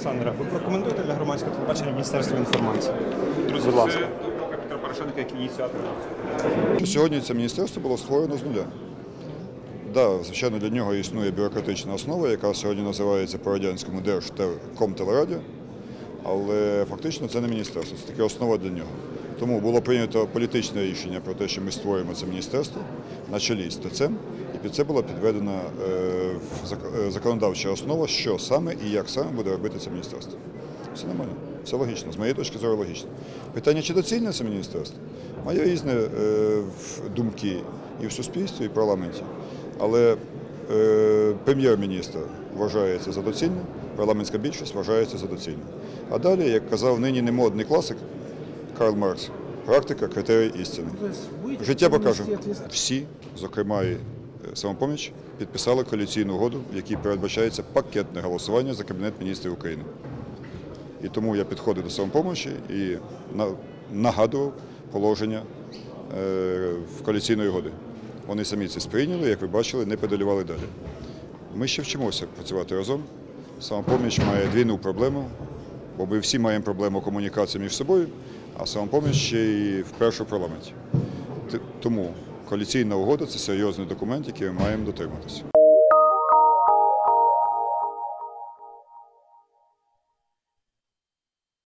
Олександре, ви прокоментуєте для громадського телебачення Міністерства інформації? Друзі, Будь ласка. це думка Петра Порошенка як ініціатора. Сьогодні це міністерство було створено з нуля. Да, звичайно, для нього існує бюрократична основа, яка сьогодні називається по-радянському Держкомтелерадіо, але фактично це не міністерство, це таки основа для нього. Тому було прийнято політичне рішення про те, що ми створюємо це міністерство на чолі з ТЦ, і під це була підведена законодавча основа, що саме і як саме буде робити це міністерство. Все нормально, все логічно, з моєї точки зору логічно. Питання, чи доцільне це міністерство? Має різні думки і в суспільстві, і в парламенті. Але прем'єр-міністр вважається за доцільне, парламентська більшість вважається за доцільне. А далі, як казав нині немодний класик Карл Маркс, практика – критерій істини. Життя покаже. Всі, зокрема і «Самопоміч», підписали коаліційну угоду, в якій передбачається пакетне голосування за Кабінет міністрів України. І тому я підходив до «Самопомочі» і нагадував положення в коаліційної угоди. Вони самі це сприйняли, як ви бачили, не педалювали далі. Ми ще вчимося працювати разом. «Самопоміч» має двійну проблему, бо ми всі маємо проблему комунікації між собою, а «Самопоміч» ще й вперше в парламенті. Тому коаліційна угода – це серйозний документ, який ми маємо дотриматися.